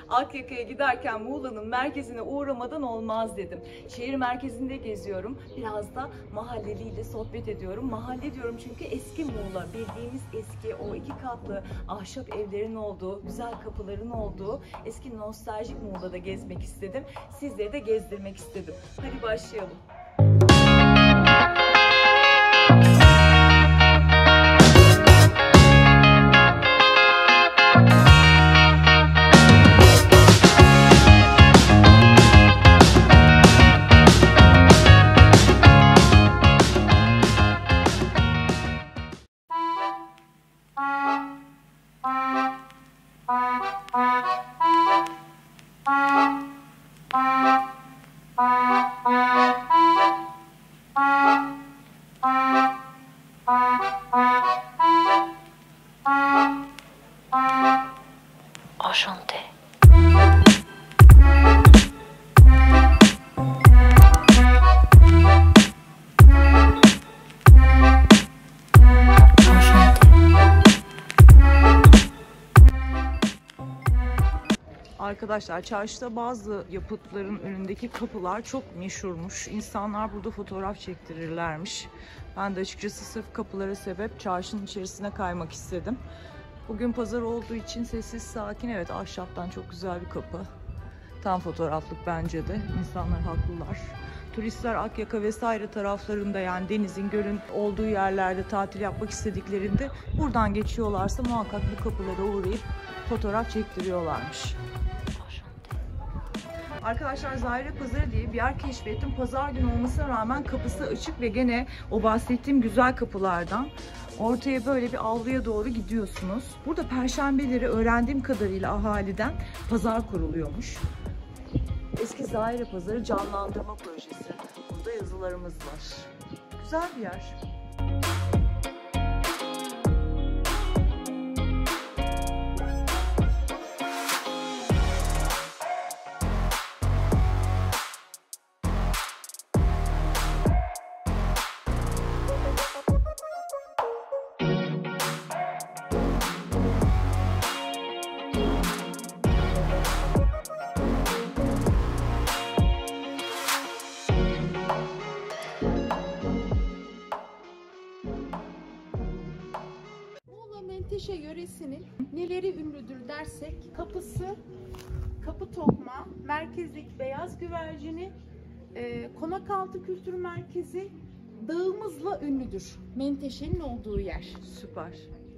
Akyaka'ya giderken Muğla'nın merkezine uğramadan olmaz dedim. Şehir merkezinde geziyorum. Biraz da mahalleliyle sohbet ediyorum. Mahalle diyorum çünkü eski Muğla. Bildiğimiz eski o 2 katlı ahşap evlerin olduğu, güzel kapıların olduğu eski nostaljik Muğla'da gezmek istedim. Sizleri de gezdirmek istedim. Hadi başlayalım. Enchanté. Arkadaşlar çarşıda bazı yapıtların önündeki kapılar çok meşhurmuş. İnsanlar burada fotoğraf çektirirlermiş. Ben de açıkçası sırf kapılara sebep çarşının içerisine kaymak istedim. Bugün pazar olduğu için sessiz sakin, evet, ahşaptan çok güzel bir kapı. Tam fotoğraflık bence de. İnsanlar haklılar. Turistler Akyaka vesaire taraflarında, yani denizin, gölün olduğu yerlerde tatil yapmak istediklerinde buradan geçiyorlarsa muhakkak bu kapılara uğrayıp fotoğraf çektiriyorlarmış. Arkadaşlar Zahire Pazarı diye bir yer keşfettim. Pazar günü olmasına rağmen kapısı açık ve gene o bahsettiğim güzel kapılardan. Ortaya böyle bir avluya doğru gidiyorsunuz. Burada perşembeleri öğrendiğim kadarıyla ahaliden pazar kuruluyormuş. Eski Zahire Pazarı canlandırma projesi. Burada yazılarımız var. Güzel bir yer. Menteşe yöresinin neleri ünlüdür dersek, kapısı, kapı tokma, merkezdeki beyaz güvercini, Konakaltı Kültür Merkezi, dağımızla ünlüdür. Menteşe'nin olduğu yer. Süper.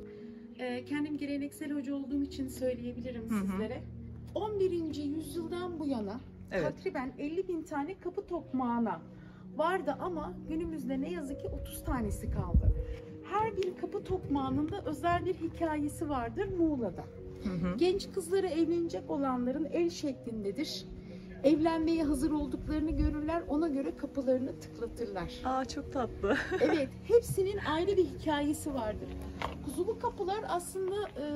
Kendim geleneksel hoca olduğum için söyleyebilirim sizlere. 11. yüzyıldan bu yana takriben 50.000 tane kapı tokmağına vardı ama günümüzde ne yazık ki 30 tanesi kaldı. Her bir kapı tokmağının da özel bir hikayesi vardır Muğla'da. Genç kızları evlenecek olanların el şeklindedir. Evlenmeye hazır olduklarını görürler, ona göre kapılarını tıklatırlar. Aa, çok tatlı. Evet, hepsinin ayrı bir hikayesi vardır. Kuzulu kapılar aslında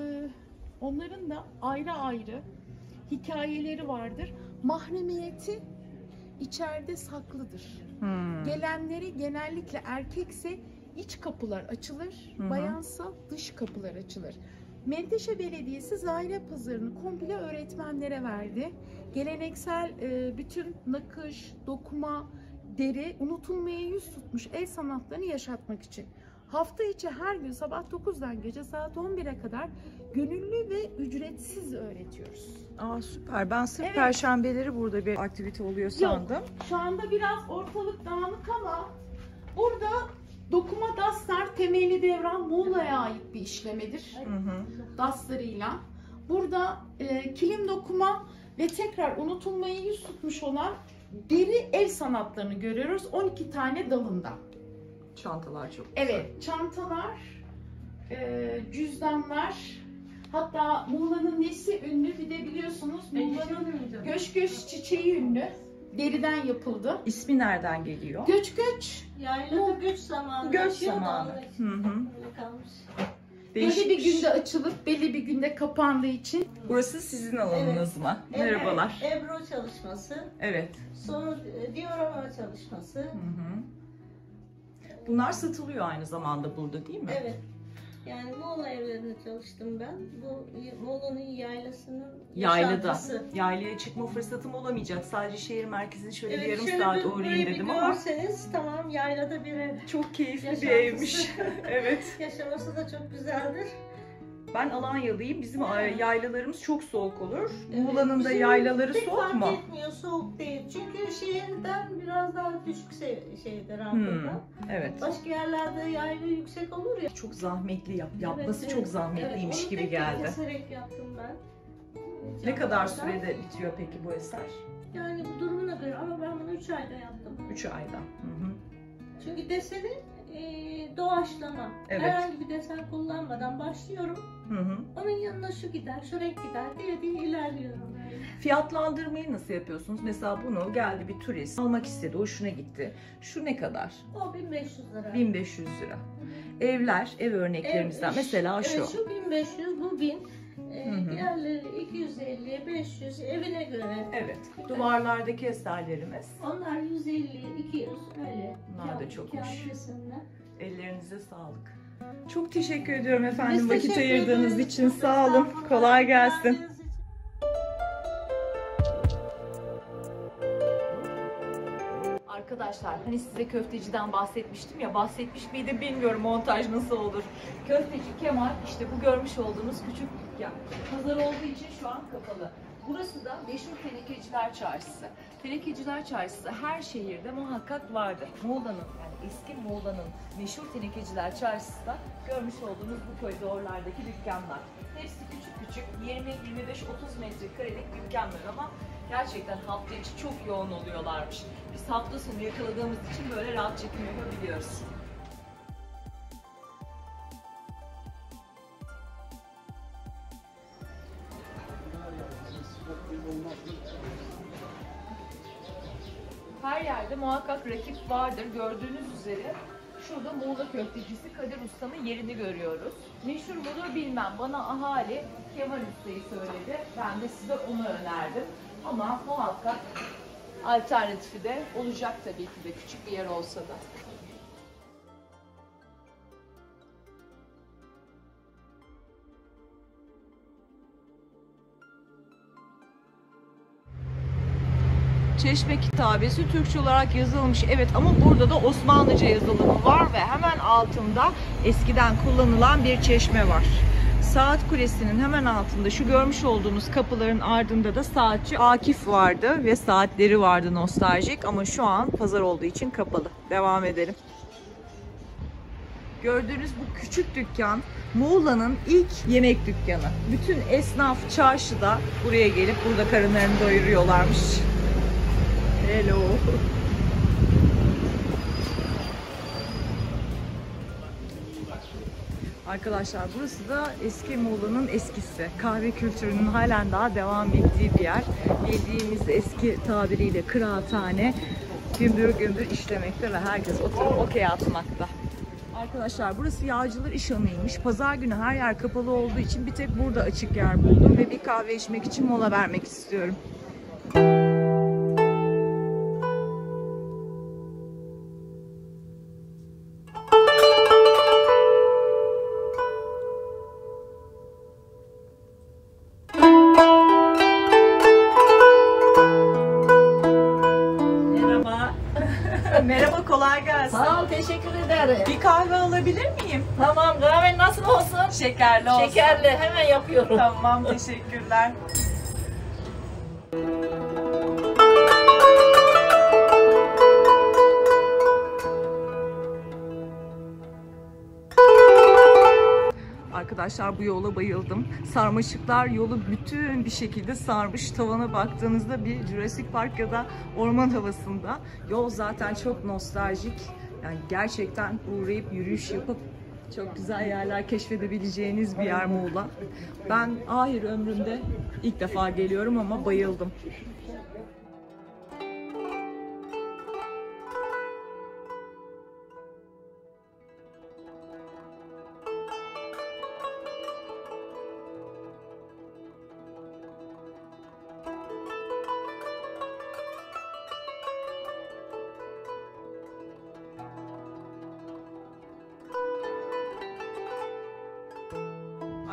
onların da ayrı ayrı hikayeleri vardır. Mahremiyeti içeride saklıdır. Gelenleri genellikle erkekse iç kapılar açılır, bayansa dış kapılar açılır. Menteşe Belediyesi Zahire Pazarı'nı komple öğretmenlere verdi. Geleneksel bütün nakış, dokuma, deri, unutulmaya yüz tutmuş el sanatlarını yaşatmak için. Hafta içi her gün sabah 9'dan gece saat 11'e kadar gönüllü ve ücretsiz öğretiyoruz. Aa, süper. Ben sırf perşembeleri burada bir aktivite oluyor sandım. Yok, şu anda biraz ortalık dağınık ama burada dokuma daslar temelli devran Muğla'ya ait bir işlemedir. Daslarıyla. Burada kilim dokuma ve tekrar unutulmaya yüz tutmuş olan deri el sanatlarını görüyoruz 12 tane dalında. Çantalar çok güzel. Evet, çantalar, cüzdanlar, hatta Muğla'nın nesi ünlü bir de biliyorsunuz Muğla'nın göç göç çiçeği ünlü. Deriden yapıldı. İsmi nereden geliyor? Göç göç. Yaylada göç zamanı. Göç zamanı. Belli bir günde açılıp belli bir günde kapandığı için. Burası sizin alanınız mı? Merhabalar. Ebru çalışması. Evet. Sonra diorama çalışması. Bunlar satılıyor aynı zamanda burada, değil mi? Evet. Yani Muğla evlerinde çalıştım ben. Bu Muğla'nın yaylasının Yaylada. yaşantısı. Yaylaya çıkma fırsatım olamayacak. Sadece şehir merkezine şöyle bir yarım şöyle saat bir uğrayayım burayı bir dedim ama görseniz tamam, yaylada bir ev. çok keyifli bir Yaşantısı. evmiş. Evet. Yaşaması da çok güzeldir. Ben Alanyalıyım. Bizim Evet. yaylalarımız çok soğuk olur. Evet, Muğla'nın da bizim yaylaları pek soğuk fark mu? etmiyor, soğuk değil. Çünkü şehirden biraz daha düşük şeydir altında. Evet. Başka yerlerde yaylı yüksek olur ya. Çok zahmetli yapması Evet, çok zahmetliymiş evet, onu gibi tek tek geldi. keserek yaptım ben. Ne kadar Camlardan. sürede bitiyor peki bu eser? Yani bu durumuna göre, ama ben bunu 3 ayda yaptım. 3 ayda. Hı hı. Çünkü deseni doğaçlama. Evet. Herhangi bir desen kullanmadan başlıyorum. Hı hı. Onun yanına şu gider, şu renk gider diye ilerliyorum. Böyle. Fiyatlandırmayı nasıl yapıyorsunuz? Mesela bunu geldi bir turist almak istedi, hoşuna gitti. Şu ne kadar? O 1500 lira. 1500 lira. Evler, ev örneklerimizden mesela şu. Evet, şu 1500, bu 1000. hı. Diğerleri 250, 500 evine göre. Evet. Duvarlardaki eserlerimiz. Onlar 150, 200 öyle. Bunlar da çokmuş. Kâr resimler. Ellerinize sağlık. Çok teşekkür ediyorum efendim Biz vakit teşekkür ayırdığınız ederiz. için. Çok Sağ olun. estağfurullah. Kolay gelsin. Geldiğiniz için. Arkadaşlar hani size köfteciden bahsetmiştim ya, bahsetmiş miydim bilmiyorum, montaj nasıl olur. Köfteci Kemal, işte bu görmüş olduğunuz küçük dükkan. Pazar olduğu için şu an kapalı. Burası da meşhur Tenekeciler Çarşısı. Tenekeciler Çarşısı her şehirde muhakkak vardır. Muğla'nın, yani eski Muğla'nın meşhur Tenekeciler Çarşısı da görmüş olduğunuz bu koridorlardaki dükkanlar. Hepsi küçük küçük 20, 25, 30 metrekarelik dükkanlar ama gerçekten hafta içi çok yoğun oluyorlarmış. Biz hafta sonu yakaladığımız için böyle rahat çekim yapabiliyoruz. Her yerde muhakkak rakip vardır. Gördüğünüz üzere şurada Muğla köftecisi Kadir Usta'nın yerini görüyoruz. Meşhur mudur bilmem. Bana ahali Kemal Usta'yı söyledi. Ben de size onu önerdim. Ama muhakkak alternatifi de olacak tabii ki de, küçük bir yer olsa da. Çeşme kitabesi Türkçe olarak yazılmış, evet, ama burada da Osmanlıca yazılımı var ve hemen altında eskiden kullanılan bir çeşme var. Saat Kulesi'nin hemen altında şu görmüş olduğunuz kapıların ardında da saatçi Akif vardı ve saatleri vardı nostaljik, ama şu an pazar olduğu için kapalı. Devam edelim. Gördüğünüz bu küçük dükkan Muğla'nın ilk yemek dükkanı. Bütün esnaf çarşıda buraya gelip burada karınlarını doyuruyorlarmış. Hello. Arkadaşlar burası da eski Muğla'nın eskisi. Kahve kültürünün halen daha devam ettiği bir yer. Bildiğimiz eski tabiriyle kıraathane gümbür gümbür işlemekte ve herkes oturup okey atmakta. Arkadaşlar burası Yağcılar İşhanı'ymış. Pazar günü her yer kapalı olduğu için bir tek burada açık yer buldum ve bir kahve içmek için mola vermek istiyorum. Merhaba. Merhaba, kolay gelsin. Sağ ol, teşekkür ederim. Bir kahve alabilir miyim? Tamam, kahven nasıl olsun? Şekerli olsun. Şekerli, hemen yapıyorum. Tamam, teşekkürler. Arkadaşlar bu yola bayıldım. Sarmaşıklar yolu bütün bir şekilde sarmış. Tavana baktığınızda bir Jurassic Park ya da orman havasında. Yol zaten çok nostaljik. Yani gerçekten uğrayıp yürüyüş yapıp çok güzel yerler keşfedebileceğiniz bir yer Muğla. Ben ahir ömrümde ilk defa geliyorum ama bayıldım.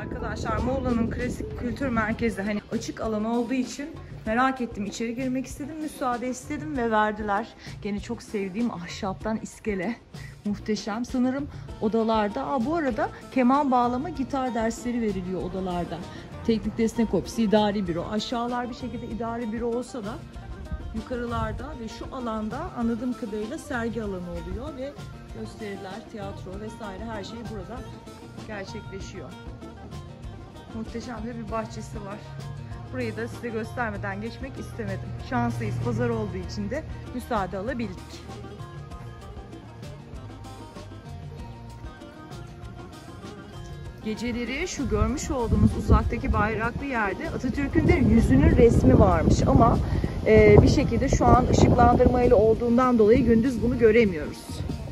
Arkadaşlar Muğla'nın klasik kültür merkezi, hani açık alan olduğu için merak ettim. İçeri girmek istedim, müsaade istedim ve verdiler. Gene çok sevdiğim ahşaptan iskele. Muhteşem. Sanırım odalarda, bu arada keman bağlama, gitar dersleri veriliyor odalarda. Teknik destek ofisi, idari büro. Aşağılar bir şekilde idari büro olsa da yukarılarda ve şu alanda anladığım kadarıyla sergi alanı oluyor ve gösteriler, tiyatro vesaire her şey burada gerçekleşiyor. Muhteşem de bir bahçesi var. Burayı da size göstermeden geçmek istemedim. Şanslıyız, pazar olduğu için de müsaade alabildik. Geceleri şu görmüş olduğumuz uzaktaki bayraklı yerde Atatürk'ün de yüzünün resmi varmış ama bir şekilde şu an ışıklandırmayla olduğundan dolayı gündüz bunu göremiyoruz.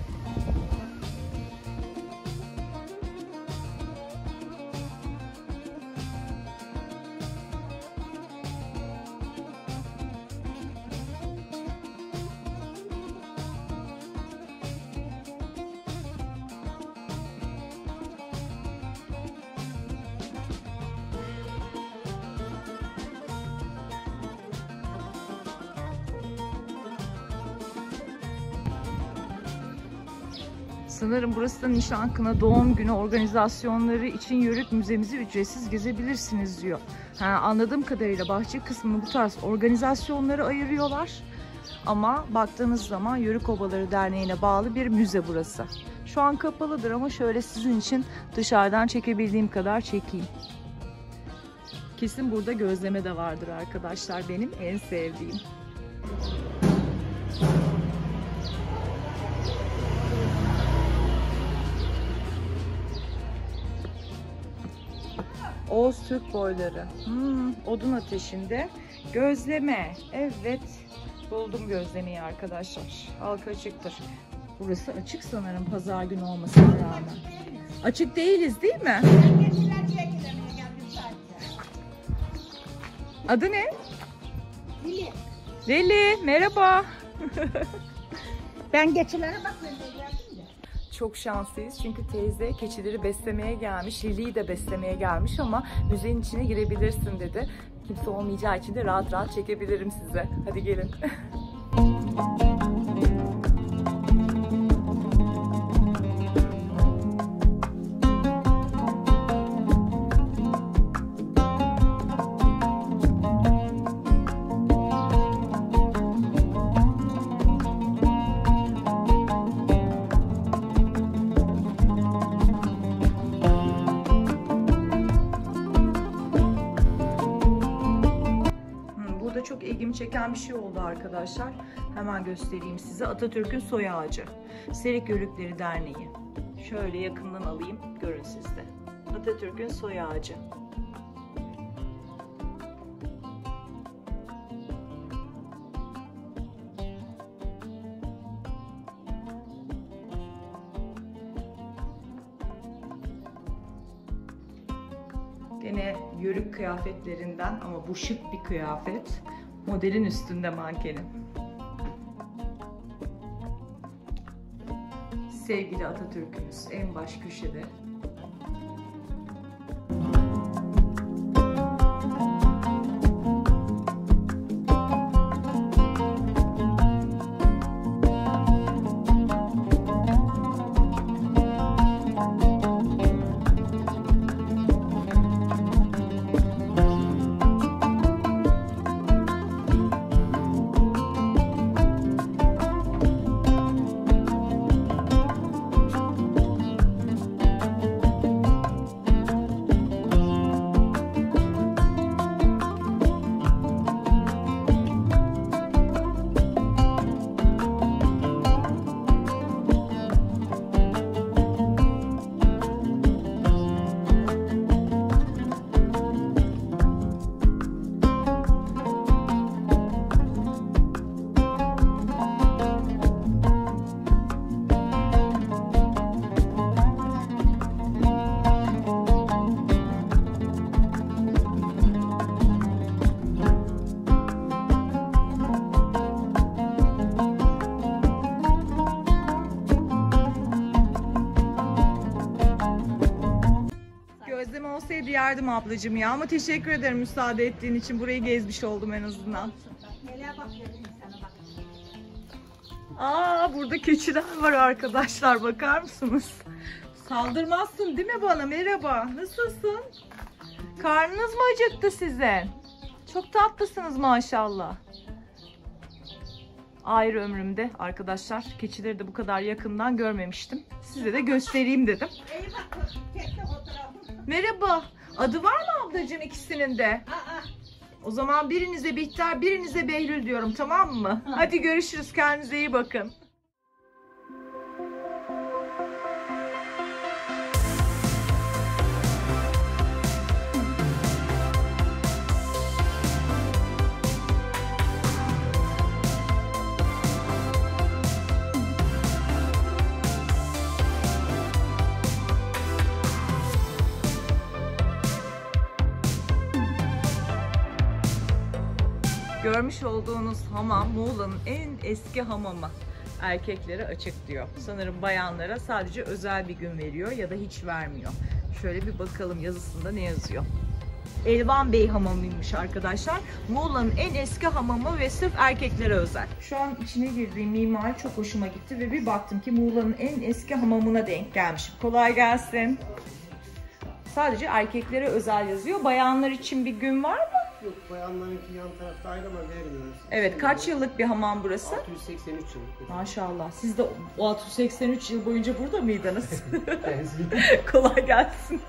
Sanırım burası da nişan, kına, doğum günü organizasyonları için Yörük Müzemizi ücretsiz gezebilirsiniz diyor. Anladığım kadarıyla bahçe kısmını bu tarz organizasyonları ayırıyorlar. Ama baktığınız zaman Yörük Obaları Derneği'ne bağlı bir müze burası. Şu an kapalıdır ama şöyle sizin için dışarıdan çekebildiğim kadar çekeyim. Kesin burada gözleme de vardır arkadaşlar, benim en sevdiğim. Oğuz Türk boyları. Odun ateşinde gözleme. Evet, buldum gözlemeyi arkadaşlar. Halka açıktır. Burası açık sanırım pazar günü olmasına rağmen. Açık değiliz değil mi? Adı ne? Lili. Lili, merhaba. Ben geçilere bakmıyorum. Çok şanslıyız çünkü teyze keçileri beslemeye gelmiş, Lili'yi de beslemeye gelmiş ama müzenin içine girebilirsin dedi. Kimse olmayacağı için de rahat rahat çekebilirim size. Hadi gelin. Çok ilgimi çeken bir şey oldu arkadaşlar. Hemen göstereyim size. Atatürk'ün soy ağacı. Serik Yörükleri Derneği. Şöyle yakından alayım. Görün siz de. Atatürk'ün soy ağacı. Gene yörük kıyafetlerinden ama bu şık bir kıyafet. Modelin üstünde mankenin. Sevgili Atatürk'ümüz en baş köşede. gösterdim ablacığım ya. Ama teşekkür ederim müsaade ettiğin için. Burayı gezmiş oldum en azından. Aa, burada keçiler var arkadaşlar. Bakar mısınız? Saldırmazsın değil mi bana? Merhaba. Nasılsın? Karnınız mı acıktı sizin? Çok tatlısınız maşallah. Ayrı ömrümde arkadaşlar keçileri de bu kadar yakından görmemiştim. Size de göstereyim dedim. Merhaba. Adı var mı ablacığım ikisinin de? O zaman birinize Bihter, birinize Behlül diyorum, tamam mı? Hadi görüşürüz. Kendinize iyi bakın. Görmüş olduğunuz hamam Muğla'nın en eski hamamı. Erkeklere açık diyor. Sanırım bayanlara sadece özel bir gün veriyor ya da hiç vermiyor. Şöyle bir bakalım yazısında ne yazıyor. Elvan Bey hamamıymış arkadaşlar. Muğla'nın en eski hamamı ve sırf erkeklere özel. Şu an içine girdiğim mimari çok hoşuma gitti ve bir baktım ki Muğla'nın en eski hamamına denk gelmişim. Kolay gelsin. Sadece erkeklere özel yazıyor. Bayanlar için bir gün var mı? Yok, bayanlarınki yan tarafta ayrı ama vermiyoruz. Evet, kaç yıllık bir hamam burası? 683 yıllık. Maşallah. Siz de o 683 yıl boyunca burada mıydınız? Kolay gelsin.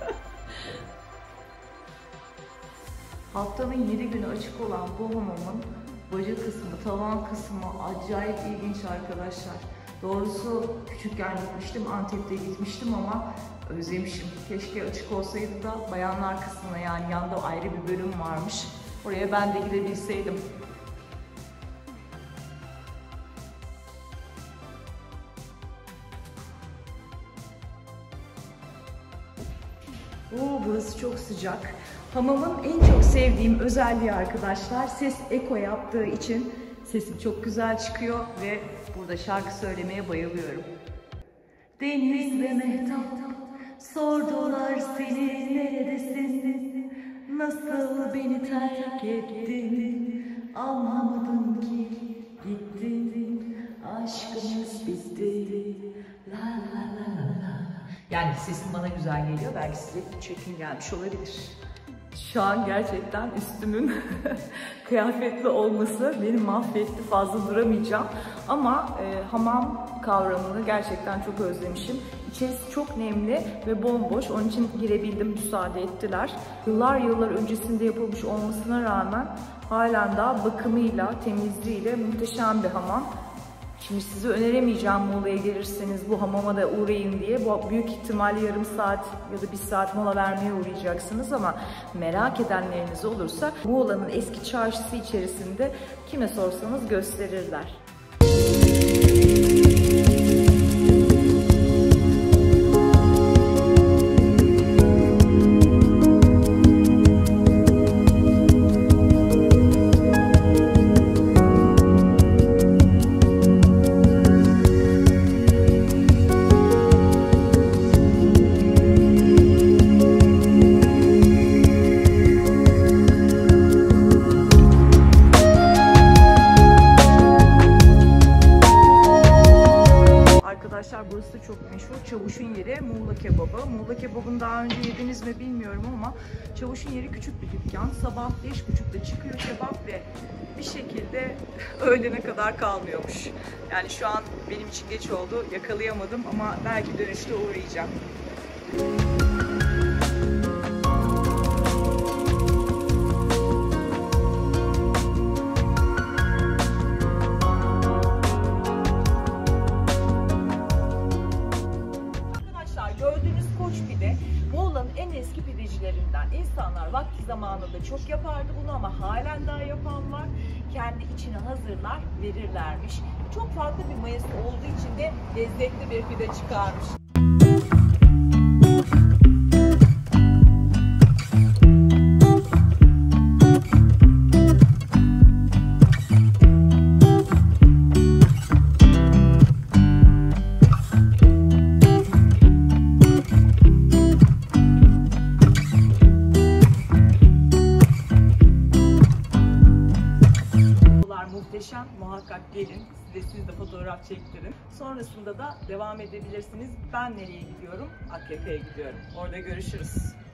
Haftanın 7 günü açık olan bu hamamın baca kısmı, tavan kısmı acayip ilginç arkadaşlar. Doğrusu küçükken gitmiştim, Antep'te gitmiştim ama özlemişim. Keşke açık olsaydı da bayanlar kısmına, yani yanda ayrı bir bölüm varmış. Oraya ben de gidebilseydim. Oo, burası çok sıcak. Hamamın en çok sevdiğim özelliği arkadaşlar, ses eko yaptığı için sesim çok güzel çıkıyor ve burada şarkı söylemeye bayılıyorum. Deniz ve mehtap sordular seni neredesin, nasıl beni terk ettin, anlamadım ki gittin, aşkımız bitti, la la la la. Yani sesim bana güzel geliyor, belki size çirkin gelmiş olabilir. Şu an gerçekten üstümün kıyafetli olması beni mahvetti, fazla duramayacağım. Ama hamam kavramını gerçekten çok özlemişim. İçerisi çok nemli ve bomboş, onun için girebildim, müsaade ettiler. Yıllar öncesinde yapılmış olmasına rağmen halen daha bakımıyla, temizliğiyle muhteşem bir hamam. Şimdi size öneremeyeceğim Muğla'ya gelirseniz bu hamama da uğrayın diye. Bu büyük ihtimalle yarım saat ya da bir saat mola vermeye uğrayacaksınız ama merak edenleriniz olursa Muğla'nın eski çarşısı içerisinde kime sorsanız gösterirler. Burası da çok meşhur. Çavuş'un yeri Muğla kebabı. Muğla kebabını daha önce yediniz mi bilmiyorum ama Çavuş'un yeri küçük bir dükkan. Sabah 5.30'da çıkıyor kebap ve bir şekilde öğlene kadar kalmıyormuş. Yani şu an benim için geç oldu. Yakalayamadım ama belki dönüşte uğrayacağım. Muğla'nın en eski pidecilerinden. İnsanlar vakti zamanında çok yapardı bunu ama halen daha yapan var. Kendi içine hazırlar, verirlermiş. Çok farklı bir mayası olduğu için de lezzetli bir pide çıkarmış. muhteşem. Muhakkak gelin. Siz de fotoğraf çektirin. Sonrasında da devam edebilirsiniz. Ben nereye gidiyorum? Akyaka'ya gidiyorum. Orada görüşürüz.